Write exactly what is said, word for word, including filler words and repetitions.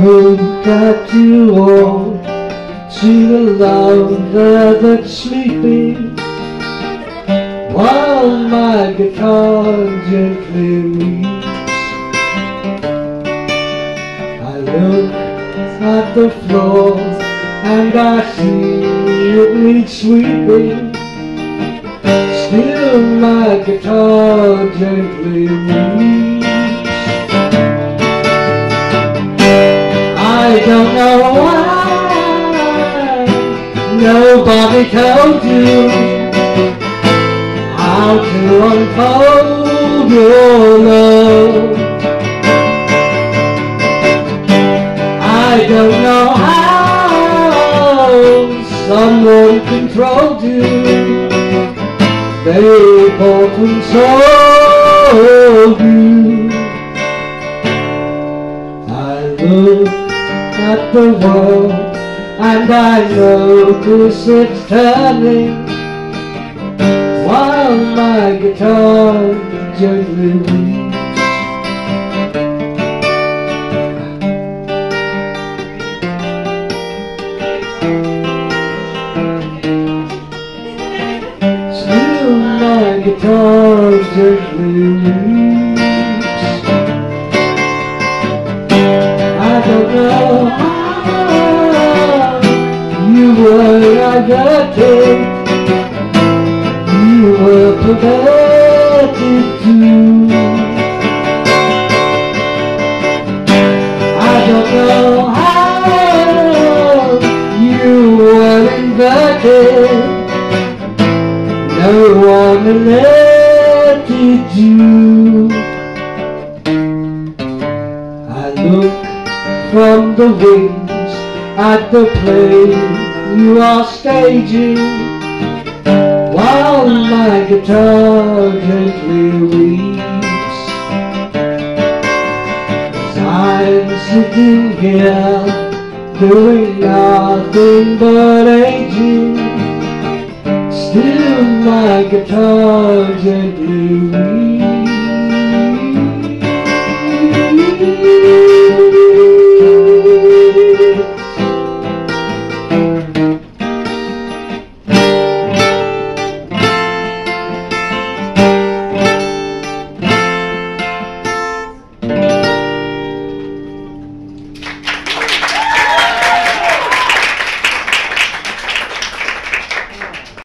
Who got you on to the lover that's sleeping, while my guitar gently weeps? I look at the floor and I see it needs sweeping. Still my guitar gently weeps. I don't know why nobody told you how to unfold your love. I don't know how someone controlled you. They bought and sold you. I look at the world and I notice it's turning, while my guitar gently weeps. Still my guitar gently weeps. I don't know how you were diverted, you were perverted too. I don't know how you were inverted, no one elected you. I look from the wings at the play you are staging, while my guitar gently weeps. As I'm sitting here doing nothing but aging, still my guitar gently weeps.